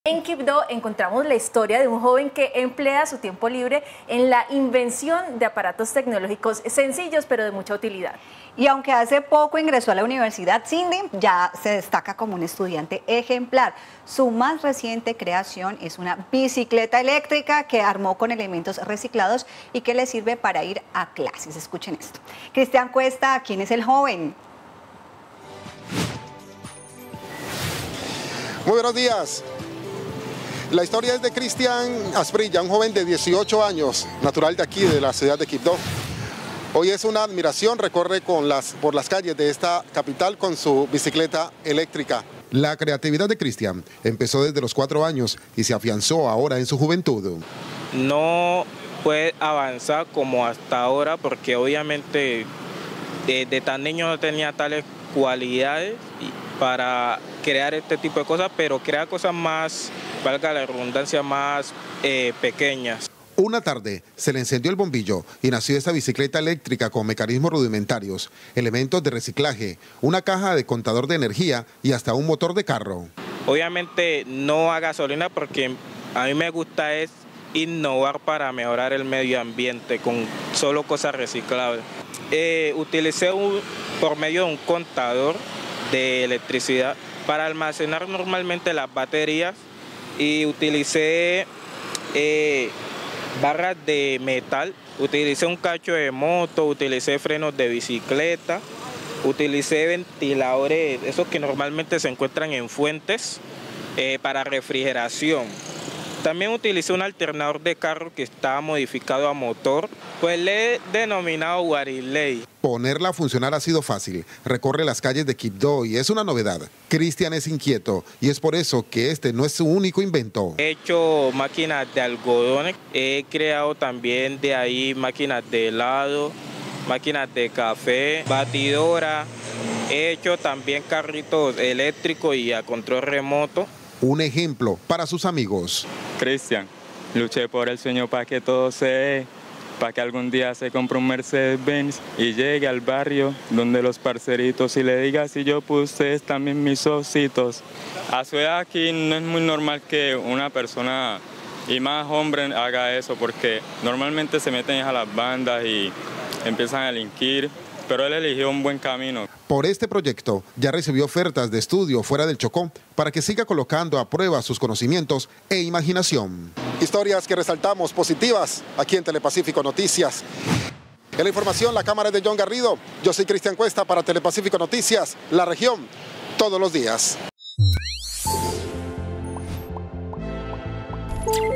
En Quibdó encontramos la historia de un joven que emplea su tiempo libre en la invención de aparatos tecnológicos sencillos pero de mucha utilidad. Y aunque hace poco ingresó a la Universidad Cindy, ya se destaca como un estudiante ejemplar. Su más reciente creación es una bicicleta eléctrica que armó con elementos reciclados y que le sirve para ir a clases. Escuchen esto. Cristian Cuesta, ¿quién es el joven? Muy buenos días. La historia es de Cristian Asprilla, un joven de 18 años, natural de aquí, de la ciudad de Quibdó. Hoy es una admiración, recorre por las calles de esta capital con su bicicleta eléctrica. La creatividad de Cristian empezó desde los 4 años y se afianzó ahora en su juventud. No puede avanzar como hasta ahora porque obviamente de tan niño no tenía tales cualidades para crear este tipo de cosas, pero crea cosas más, valga la redundancia, más pequeñas. Una tarde se le encendió el bombillo y nació esta bicicleta eléctrica con mecanismos rudimentarios, elementos de reciclaje, una caja de contador de energía y hasta un motor de carro. Obviamente no a gasolina porque a mí me gusta es innovar para mejorar el medio ambiente con solo cosas reciclables. Utilicé por medio de un contador de electricidad para almacenar normalmente las baterías y utilicé barras de metal, utilicé un cacho de moto, utilicé frenos de bicicleta, utilicé ventiladores, esos que normalmente se encuentran en fuentes para refrigeración. También utilicé un alternador de carro que estaba modificado a motor, pues le he denominado Guariley. Ponerla a funcionar ha sido fácil, recorre las calles de Quibdó y es una novedad. Cristian es inquieto y es por eso que este no es su único invento. He hecho máquinas de algodones, he creado también de ahí máquinas de helado, máquinas de café, batidora, he hecho también carritos eléctricos y a control remoto. Un ejemplo para sus amigos. Cristian, luché por el sueño para que todo se dé, para que algún día se compre un Mercedes-Benz y llegue al barrio donde los parceritos y le diga si yo pude, ustedes también mis ositos. A su edad aquí no es muy normal que una persona y más hombre haga eso porque normalmente se meten a las bandas y empiezan a delinquir. Pero él eligió un buen camino. Por este proyecto ya recibió ofertas de estudio fuera del Chocó para que siga colocando a prueba sus conocimientos e imaginación. Historias que resaltamos positivas aquí en Telepacífico Noticias. En la información, la cámara es de John Garrido. Yo soy Cristian Cuesta para Telepacífico Noticias, la región, todos los días.